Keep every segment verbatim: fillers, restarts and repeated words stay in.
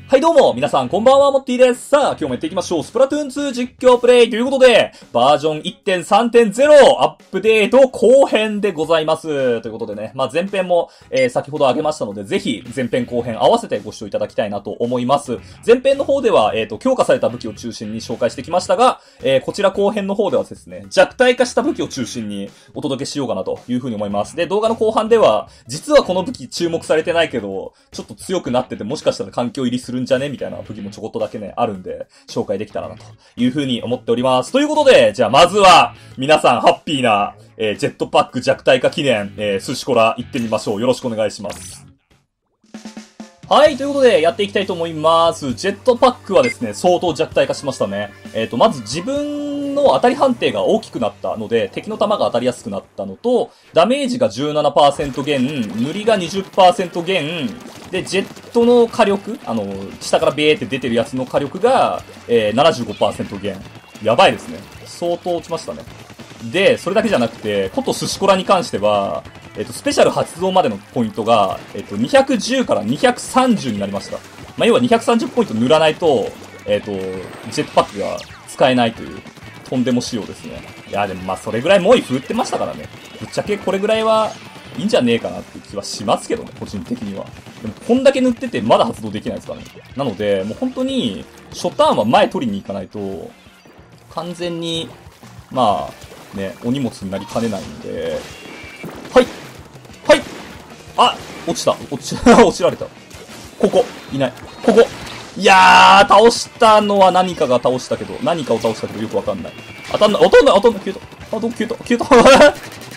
はいどうも、皆さんこんばんは、モッティです。さあ、今日もやっていきましょう。スプラトゥーンツー実況プレイということで、バージョン いってんさんてんゼロ アップデート後編でございます。ということでね、まあ前編も、えー、先ほど上げましたので、ぜひ前編後編合わせてご視聴いただきたいなと思います。前編の方では、えっと、強化された武器を中心に紹介してきましたが、えー、こちら後編の方ではですね、弱体化した武器を中心にお届けしようかなというふうに思います。で、動画の後半では、実はこの武器注目されてないけど、ちょっと強くなってて、もしかしたら環境入りするんじゃねみたいな武器もちょこっとだけね、あるんで、紹介できたらなという風に思っております。ということで、じゃあまずは、皆さんハッピーな、えー、ジェットパック弱体化記念、えー、寿司コラ行ってみましょう。よろしくお願いします。はい、ということで、やっていきたいと思います。ジェットパックはですね、相当弱体化しましたね。えっと、まず自分の当たり判定が大きくなったので、敵の弾が当たりやすくなったのと、ダメージが じゅうななパーセント 減、塗りが にじゅっパーセント 減、で、ジェットの火力、あの、下からベーって出てるやつの火力が、えー、ななじゅうごパーセント 減。やばいですね。相当落ちましたね。で、それだけじゃなくて、こと寿司コラに関しては、えっと、スペシャル発動までのポイントが、えっと、にひゃくじゅうからにひゃくさんじゅうになりました。まあ、要はにひゃくさんじゅうポイント塗らないと、えっと、ジェットパックが使えないという、とんでも仕様ですね。いや、でもまあ、それぐらい猛威振るってましたからね。ぶっちゃけこれぐらいはいいんじゃねえかなっていう気はしますけどね、個人的には。でも、こんだけ塗っててまだ発動できないですからね。なので、もう本当に、初ターンは前取りに行かないと、完全に、まあ、ね、お荷物になりかねないんで、はいはいあ落ちた落ち、落ちられた。ここいない。ここいやー、倒したのは何かが倒したけど、何かを倒したけどよくわかんない。当たんない、当たんない、当たんない、消えた。あ、ど、消えた、消えた。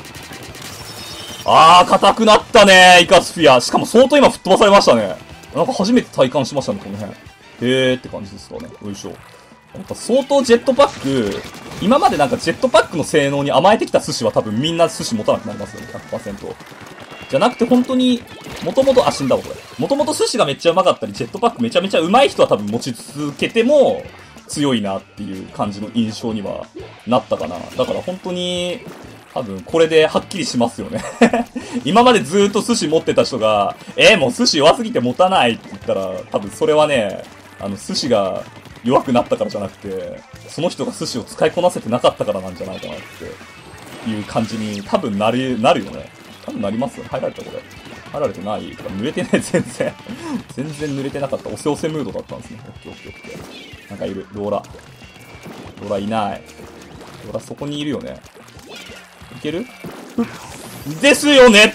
あー、硬くなったねイカスフィア。しかも相当今吹っ飛ばされましたね。なんか初めて体感しましたね、この辺。へーって感じですかね。よいしょ。なんか相当ジェットパック、今までなんかジェットパックの性能に甘えてきた寿司は多分みんな寿司持たなくなりますよね、ひゃくパーセント。じゃなくて本当に、もともと、あ、死んだわ、これ。もともと寿司がめっちゃうまかったり、ジェットパックめちゃめちゃうまい人は多分持ち続けても、強いなっていう感じの印象にはなったかな。だから本当に、多分これではっきりしますよね。今までずーっと寿司持ってた人が、えー、もう寿司弱すぎて持たないって言ったら、多分それはね、あの寿司が弱くなったからじゃなくて、その人が寿司を使いこなせてなかったからなんじゃないかなっていう感じに多分なる、なるよね。多分なりますよ。入られたこれ。入られてない？とか濡れてない全然。全然濡れてなかった。おせおせムードだったんですね。オッケーオッケーオッケー。なんかいる。ローラ。ローラいない。ローラそこにいるよね。いける？ですよね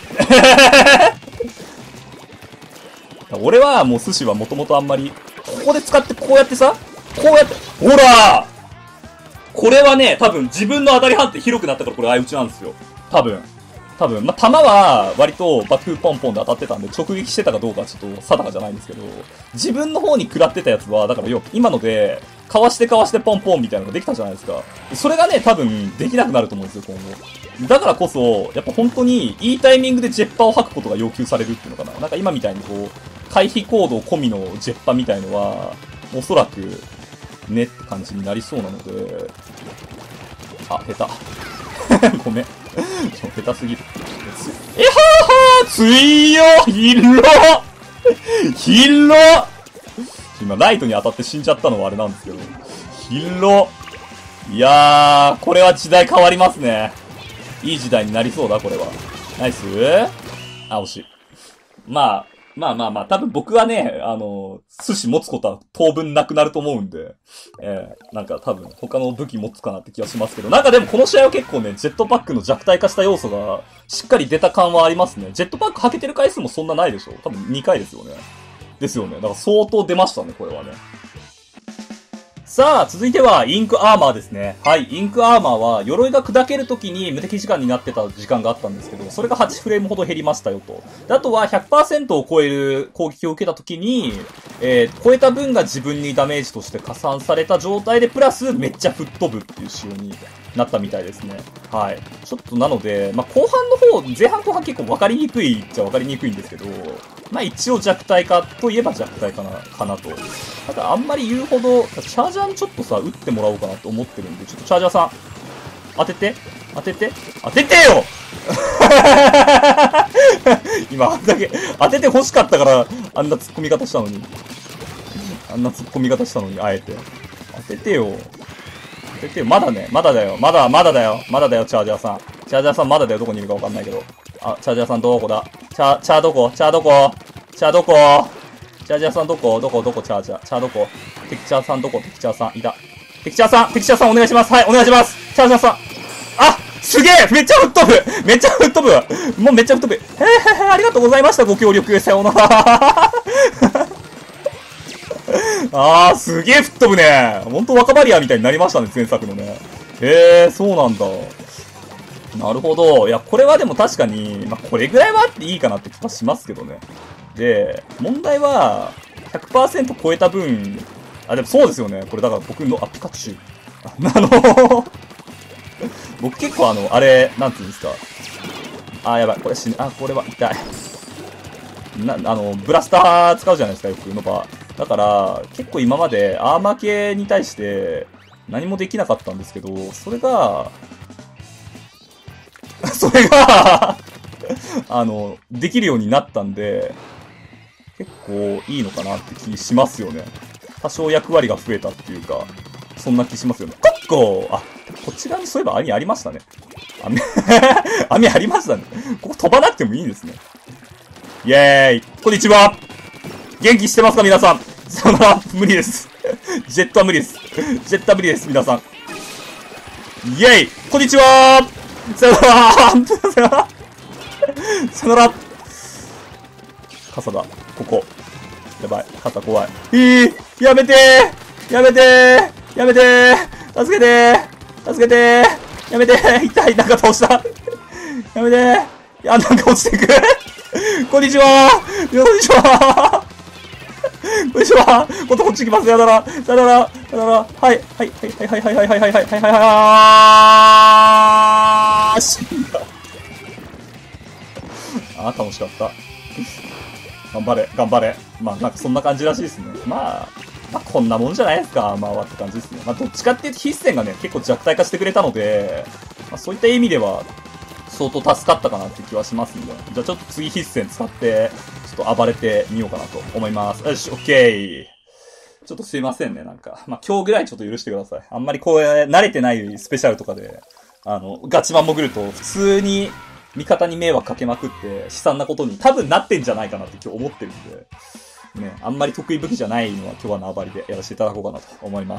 俺はもう寿司はもともとあんまり、ここで使ってこうやってさ、こうやって、ほらこれはね、多分自分の当たり判定広くなったからこれ相打ちなんですよ。多分。多分。まあ、弾は割と爆風ポンポンで当たってたんで直撃してたかどうかはちょっと定かじゃないんですけど、自分の方に食らってたやつは、だからよ、今ので、かわしてかわしてポンポンみたいなのができたじゃないですか。それがね、多分できなくなると思うんですよ、今後。だからこそ、やっぱ本当にいいタイミングでジェッパーを吐くことが要求されるっていうのかな。なんか今みたいにこう、回避行動込みのジェッパーみたいのは、おそらく、ねって感じになりそうなので、あ、下手。ごめん。ちょ、下手すぎる。えはーはー強っひろひろ今、ライトに当たって死んじゃったのはあれなんですけど。ひろいやー、これは時代変わりますね。いい時代になりそうだ、これは。ナイスあ、惜しい。まあ、まあまあまあ、多分僕はね、あの、寿司持つことは当分なくなると思うんで、えー、なんか多分他の武器持つかなって気はしますけど、なんかでもこの試合は結構ね、ジェットパックの弱体化した要素がしっかり出た感はありますね。ジェットパック履けてる回数もそんなないでしょ？多分にかいですよね。ですよね。だから相当出ましたね、これはね。さあ、続いては、インクアーマーですね。はい、インクアーマーは、鎧が砕けるときに無敵時間になってた時間があったんですけど、それがはちフレームほど減りましたよと。であとは ひゃくパーセント を超える攻撃を受けたときに、えー、超えた分が自分にダメージとして加算された状態で、プラスめっちゃ吹っ飛ぶっていう仕様になったみたいですね。はい。ちょっとなので、まあ、後半の方、前半後半結構分かりにくいっちゃ分かりにくいんですけど、まあ、一応弱体化といえば弱体化な、かなと。ただあんまり言うほど、チャージャーにちょっとさ、打ってもらおうかなと思ってるんで、ちょっとチャージャーさん、当てて当てて当ててよ今、あんだけ、当てて欲しかったから、あんな突っ込み方したのに。 あんな突っ込み方したのに、あえて。当ててよ。当ててよ。まだね。まだだよ。まだ、まだだよ。まだだよ、チャージャーさん。チャージャーさんまだだよ。どこにいるかわかんないけど。あ、チャージャーさんどこだ？チャー、チャーどこ？チャーどこ？チャーどこ？チャージャーさんどこ？どこどこチャージャー？チャーどこ？テキチャーさんどこ？テキチャーさんいた。テキチャーさんテキチャーさんお願いします。はい、お願いします。チャージャーさん。あ、すげえめっちゃ吹っ飛ぶめっちゃ吹っ飛ぶもうめっちゃ吹っ飛ぶ。へえへへ、ありがとうございました。ご協力。さようなら。あー、すげえ吹っ飛ぶね。ほんと若バリアみたいになりましたね、前作のね。へえ、そうなんだ。なるほど。いや、これはでも確かに、まあ、これぐらいはあっていいかなって気がしますけどね。で、問題は、ひゃくパーセント 超えた分、あ、でもそうですよね。これだから僕の、あ、ピカチュウ。あの、僕結構あの、あれ、なんていうんですか。あ、やばい。これ死ぬ。あ、これは痛い。な、あの、ブラスター使うじゃないですか、よく、ノバ。だから、結構今までアーマー系に対して何もできなかったんですけど、それが、それが、あの、できるようになったんで、結構いいのかなって気しますよね。多少役割が増えたっていうか、そんな気しますよね。結構、あ、こちらにそういえば網ありましたね。網、網ありましたね。ここ飛ばなくてもいいんですね。イェーイ。こんにちは。元気してますか皆さん。そんな、無理です。ジェットは無理です。ジェットは無理です、皆さん。イェイ。こんにちは。さよなら。さよなら。さよなら。傘だ。ここ。やばい。傘怖い。いい。やめてー。やめてー。やめてー。助けてー。助けてー。やめてー。痛い。なんか倒した。やめてー。いや、なんか落ちてく。こんにちは。こんにちは。こんにちは。今度こっち行きます。さよなら。さよなら。さよなら。はい。はい。はい。はい。はい。はい。はい。はい。はい。はい。はい。はい。はい。死んだ。あー、楽しかった。頑張れ。頑張れ。まあ、なんかそんな感じらしいですね。まあ、まあ、こんなもんじゃないですか。まあ、って感じですね。まあ、どっちかっていうと、筆戦がね、結構弱体化してくれたので、まあ、そういった意味では、相当助かったかなって気はしますんで。じゃあちょっと次筆戦使って、ちょっと暴れてみようかなと思います。よし、オッケー。ちょっとすいませんね、なんか。まあ、今日ぐらいちょっと許してください。あんまりこう、慣れてないスペシャルとかで、あの、ガチマン潜ると、普通に味方に迷惑かけまくって、悲惨なことに多分なってんじゃないかなって今日思ってるんで、ね、あんまり得意武器じゃないのは今日は縄張りでやらせていただこうかなと思います。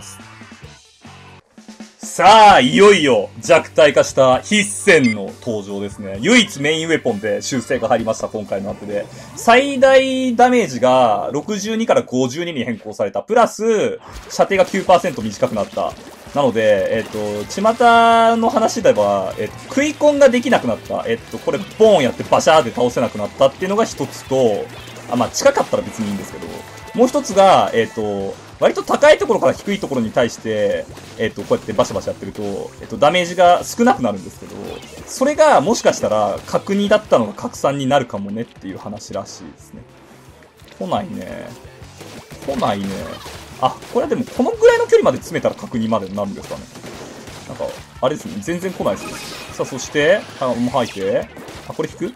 さあ、いよいよ弱体化した筆戦の登場ですね。唯一メインウェポンで修正が入りました、今回のアップで。最大ダメージがろくじゅうにからごじゅうにに変更された。プラス、射程が きゅうパーセント 短くなった。なので、えっと、巷の話では、えっと、食い込んができなくなった。えっと、これ、ボーンやってバシャーで倒せなくなったっていうのが一つと、あ、まあ、近かったら別にいいんですけど、もう一つが、えっと、割と高いところから低いところに対して、えっと、こうやってバシャバシャやってると、えっと、ダメージが少なくなるんですけど、それがもしかしたら、角にだったのが角三になるかもねっていう話らしいですね。来ないね。来ないね。あ、これはでもこのぐらいの距離まで詰めたら角にまでなるんですかね。なんか、あれですね。全然来ないですよ。さあ、そして、あ、もう吐いて。あ、これ引く？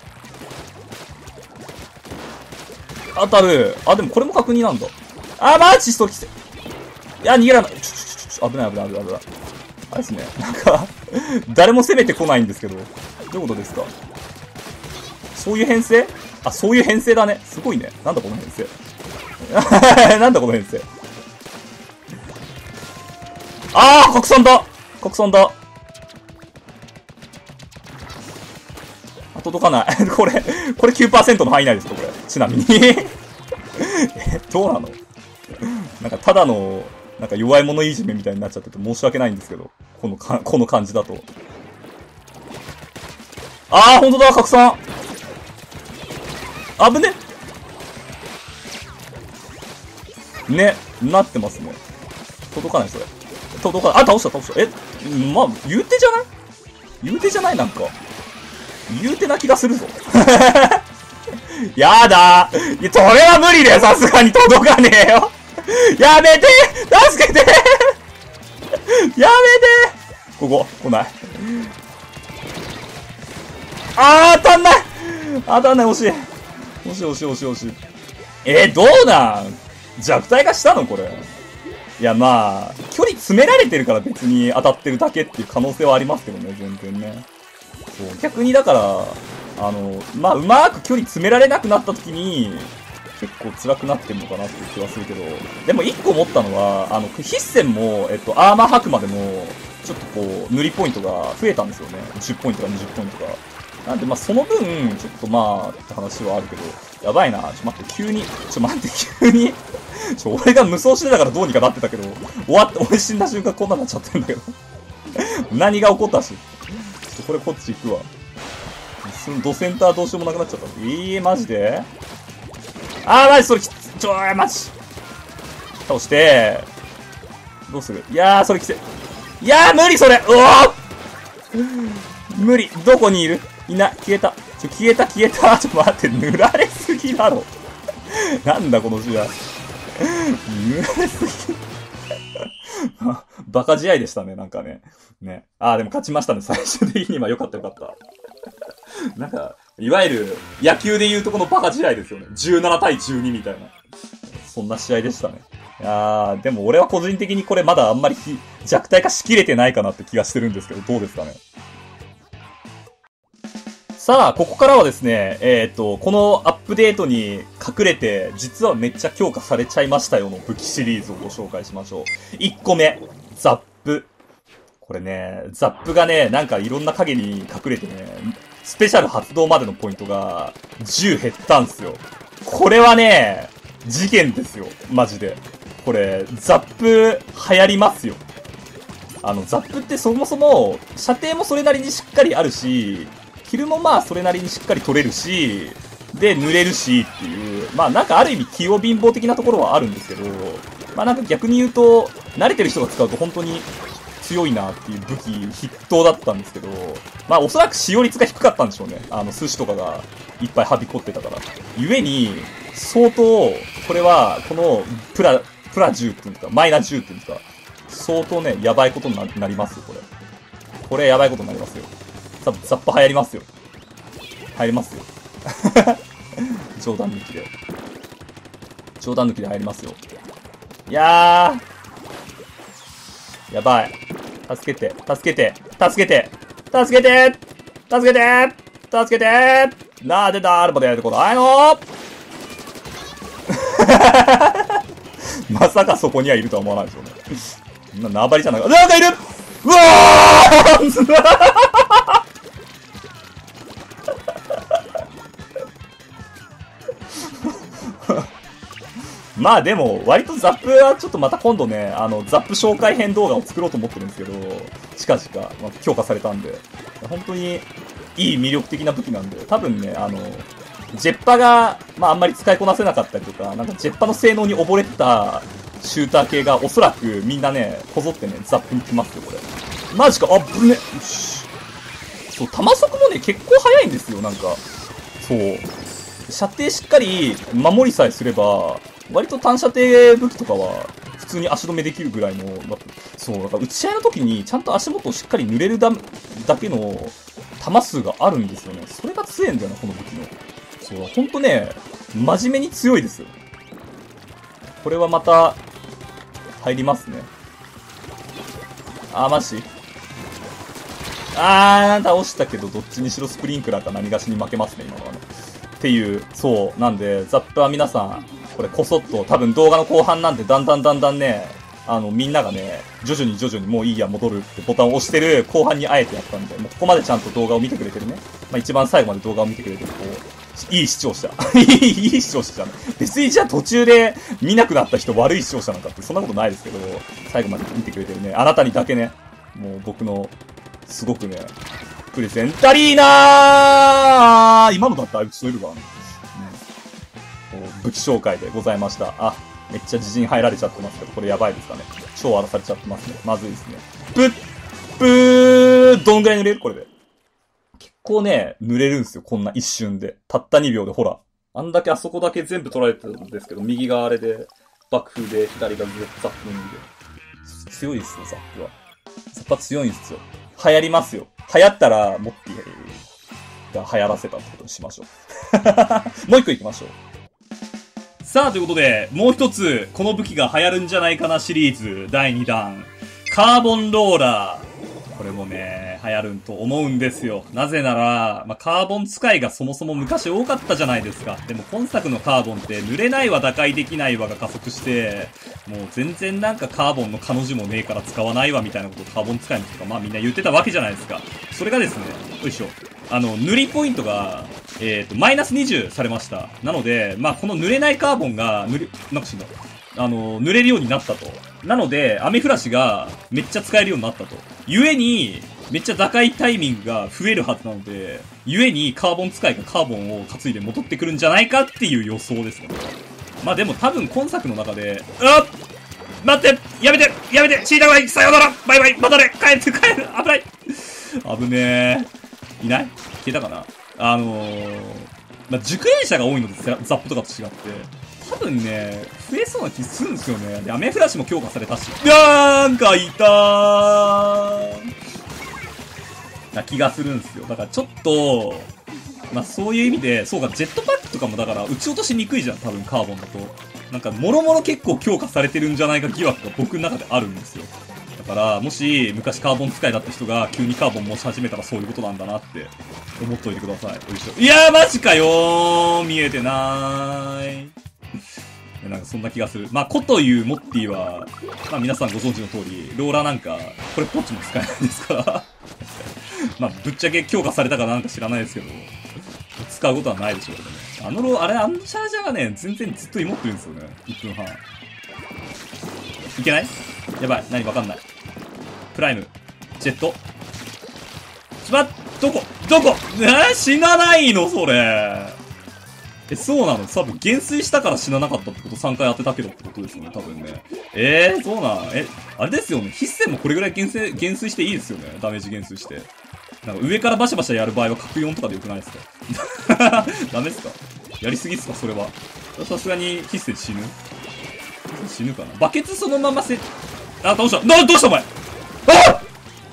当たる。あ、でもこれも角になんだ。あ、マジスト来て。いや、逃げられない。ちょちょちょ、危ない危ない危ない危ない。あれですね。なんか、誰も攻めてこないんですけど。どういうことですか？そういう編成？あ、そういう編成だね。すごいね。なんだこの編成。なんだこの編成。あー、国産だ国産だあ、届かない。これ、これ きゅうパーセント の範囲内ですかこれ。ちなみに。え、どうなの？なんか、ただの、なんか弱い者いじめみたいになっちゃってて申し訳ないんですけど。このか、この感じだと。あー、ほんとだ、拡散。あぶね。ね、なってますね。届かない、それ。届かない。あ、倒した、倒した。え、まあ、言うてじゃない言うてじゃないなんか。言うてな気がするぞ。やだー。いや、それは無理だよ、さすがに届かねえよ。やめて助けてやめてここ、来ない。あー、当たんない当たんない、惜しい。惜しい惜しい惜しい惜しい。えー、どうなん弱体化したのこれ。いや、まあ、距離詰められてるから別に当たってるだけっていう可能性はありますけどね、全然ね。そう、逆にだから、あの、まあ、うまーく距離詰められなくなった時に、結構辛くなってるのかなっていう気はするけど、でも一個思ったのは、あの、必戦も、えっと、アーマー吐くまでも、ちょっとこう、塗りポイントが増えたんですよね。じゅっポイントかにじゅっポイントか。なんで、まあ、その分、ちょっとまあ、って話はあるけど、やばいな。ちょ、待って、急に、ちょ、待って、急に、ちょ、俺が無双してたからどうにかなってたけど、終わって、俺死んだ瞬間こんなになっちゃってんだけど。何が起こったし。ちょっとこれこっち行くわ。ドセンターどうしようもなくなっちゃった。ええー、マジであー、マジそれきつ、ちょー、マジ。倒して、どうするいやー、それきつい。いやー、無理それうおー無理。どこにいるいない。消えた。ちょ、消えた、消えた。ちょっと待って、塗られすぎだろ。なんだ、この試合。塗られすぎ。バカ試合でしたね、なんかね。ね。あー、でも勝ちましたね、最終的には。よかったよかった。なんか、いわゆる、野球でいうとこのバカ試合ですよね。じゅうななたいじゅうにみたいな。そんな試合でしたね。いやー、でも俺は個人的にこれまだあんまり弱体化しきれてないかなって気がしてるんですけど、どうですかね。さあ、ここからはですね、えっと、このアップデートに隠れて、実はめっちゃ強化されちゃいましたよの武器シリーズをご紹介しましょう。いっこめ、ザップ。これね、ザップがね、なんかいろんな影に隠れてね、スペシャル発動までのポイントがじゅう減ったんすよ。これはね、事件ですよ。マジで。これ、ザップ流行りますよ。あの、ザップってそもそも、射程もそれなりにしっかりあるし、キルもまあそれなりにしっかり取れるし、で、濡れるしっていう、まあなんかある意味器用貧乏的なところはあるんですけど、まあなんか逆に言うと、慣れてる人が使うと本当に強いなっていう武器筆頭だったんですけど、まあおそらく使用率が低かったんでしょうね。あの、寿司とかがいっぱいはびこってたから。ゆえに、相当、これは、この、プラ、プラじゅっぷんとか、マイナじゅっぷんとか、相当ね、やばいことに な, なりますよ、これ。これやばいことになりますよ。ザッパ流行りますよ。流行りますよ。冗談抜きで。冗談抜きで入りますよ。いやー。やばい。助けて、助けて、助けて、助けて、助けて、助けて、なでだーれまでやるとこないのまさかそこにはいるとは思わないでしょうね。な、縄張りじゃないか。なんかいるうわーまあでも、割とザップはちょっとまた今度ね、あの、ザップ紹介編動画を作ろうと思ってるんですけど、近々、まあ、強化されたんで、本当にいい魅力的な武器なんで、多分ね、あの、ジェッパが、まああんまり使いこなせなかったりとか、なんかジェッパの性能に溺れてたシューター系がおそらくみんなね、こぞってね、ザップに来ますよ、これ。マジか、あぶね。よし。そう、弾速もね、結構速いんですよ、なんか。そう。射程しっかり守りさえすれば、割と単射程武器とかは普通に足止めできるぐらいの、そう、だから打ち合いの時にちゃんと足元をしっかり濡れるだだけの弾数があるんですよね。それが強いんだよな、この武器の。そう、ほんとね、真面目に強いですよ。これはまた、入りますね。あー、マジあー、倒したけど、どっちにしろスプリンクラーか何がしに負けますね、今のはね。っていう、そう、なんで、ザップは皆さん、これこそっと、多分動画の後半なんで、だんだんだんだんね、あの、みんながね、徐々に徐々にもういいや、戻るってボタンを押してる後半にあえてやったんで、もうここまでちゃんと動画を見てくれてるね。まあ、一番最後まで動画を見てくれてる、こう、いい視聴者。いい、いい視聴者じゃない。別にじゃあ途中で見なくなった人悪い視聴者なんかってそんなことないですけど、最後まで見てくれてるね。あなたにだけね、もう僕の、すごくね、プレゼンタリーなー今のだったら打ち取れるわね。武器紹介でございました。あ、めっちゃ自陣入られちゃってますけど、これやばいですかね。超荒らされちゃってますね。まずいですね。ぷっ、ぷー、どんぐらい濡れるこれで。結構ね、濡れるんですよ。こんな一瞬で。たったにびょうで、ほら。あんだけあそこだけ全部取られてるんですけど、右があれで、爆風で、左がザップの右で。強いですよ、ザップは。ザップは強いんですよ。流行りますよ。流行ったら、もっと、が流行らせたってことにしましょう。もう一個行きましょう。 さあ、ということで、もう一つ、この武器が流行るんじゃないかなシリーズ、だいにだん。カーボンローラー。これもね、流行ると思うんですよ。なぜなら、まあ、カーボン使いがそもそも昔多かったじゃないですか。でも今作のカーボンって濡れないわ打開できないわが加速して、もう全然なんかカーボンの彼女もねえから使わないわみたいなことをカーボン使いの人とかまあみんな言ってたわけじゃないですか。それがですね、よいしょ。あの、塗りポイントが、えっと、マイナスにじゅうされました。なので、まあこの濡れないカーボンが、塗り、なんかしんだ。あの、濡れるようになったと。なので、アメフラシがめっちゃ使えるようになったと。ゆえに、めっちゃ打開タイミングが増えるはずなので、ゆえにカーボン使いがカーボンを担いで戻ってくるんじゃないかっていう予想ですね。まあでも多分今作の中で、あっ待ってやめてやめてシータバイさよならバイバイまたね帰って帰る危ない危ねえ。いない消えたかなあのー、まあ、熟練者が多いので、ザップとかと違って。多分ね、増えそうな気するんですよね。で、アメフラシも強化されたし。なんかいたーな気がするんですよ。だからちょっと、まあそういう意味で、そうか、ジェットパックとかもだから、撃ち落としにくいじゃん、多分カーボンだと。なんか、もろもろ結構強化されてるんじゃないか疑惑が僕の中であるんですよ。だから、もし、昔カーボン使いだった人が、急にカーボン持ち始めたらそういうことなんだなって、思っといてください。よいしょ。いやー、マジかよー見えてなーい。なんかそんな気がする。まあ、子というモッティは、まあ皆さんご存知の通り、ローラーなんか、これポッチも使えないですから。まあ、ぶっちゃけ強化されたかなんか知らないですけど、使うことはないでしょうけどね。あのロー、あれ、あのチャージャーがね、全然ずっと芋ってるんですよね。いっぷんはん。いけないやばい。何わかんない。プライム。ジェット。しまっ、どこどこえー、死なないのそれ。え、そうなの多分、減衰したから死ななかったってことさんかい当てたけどってことですよね、多分ね。えー、そうなんえ、あれですよね。必戦もこれぐらい減衰、減衰していいですよね。ダメージ減衰して。なんか上からバシャバシャやる場合は角よんとかでよくないですかダメっすかやりすぎっすかそれは。さすがに必戦死ぬ死ぬかなバケツそのまませ、あ、倒したな、どうしたお前あ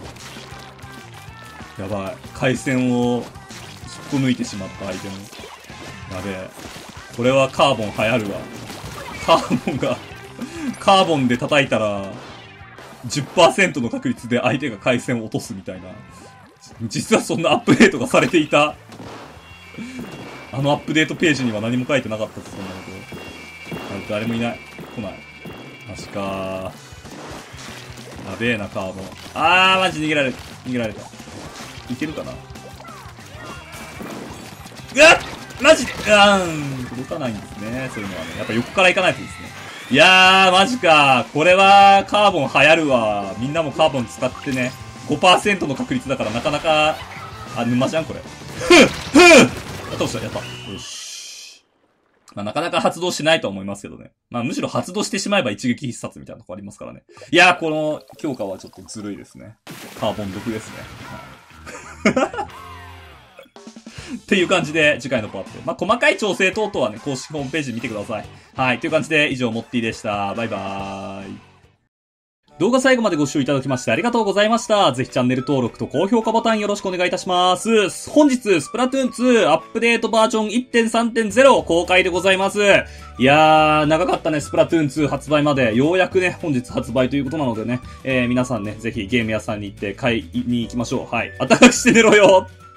やばい。回線を引っこ抜いてしまった相手の。やべえ。これはカーボン流行るわ。カーボンが、カーボンで叩いたら、じゅっパーセント の確率で相手が回線を落とすみたいな。実はそんなアップデートがされていた。あのアップデートページには何も書いてなかったです、そんなこと。誰もいない。来ない。マジかー。やべえな、カーボン。あー、マジ逃げられる。逃げられた。いけるかなうわっマジでうわーん、届かないんですね。そういうのはね。やっぱ横から行かないとですね。いやー、マジか。これは、カーボン流行るわ。みんなもカーボン使ってね。ごパーセント の確率だからなかなか、あ、沼じゃん、これ。ふぅふぅやった押した、やった。よし。まあ、なかなか発動しないとは思いますけどね。まあ、むしろ発動してしまえば一撃必殺みたいなとこありますからね。いやー、この強化はちょっとずるいですね。カーボン毒ですね。はいっていう感じで、次回のパート。まあ、細かい調整等々はね、公式ホームページ見てください。はい。という感じで、以上、モッティでした。バイバーイ。動画最後までご視聴いただきましてありがとうございました。ぜひチャンネル登録と高評価ボタンよろしくお願いいたします。本日、スプラトゥーンツーアップデートバージョン いってんさんてんゼロ 公開でございます。いやー、長かったね、スプラトゥーンツー発売まで。ようやくね、本日発売ということなのでね、えー、皆さんね、ぜひゲーム屋さんに行って買いに行きましょう。はい。あったかくして寝ろよ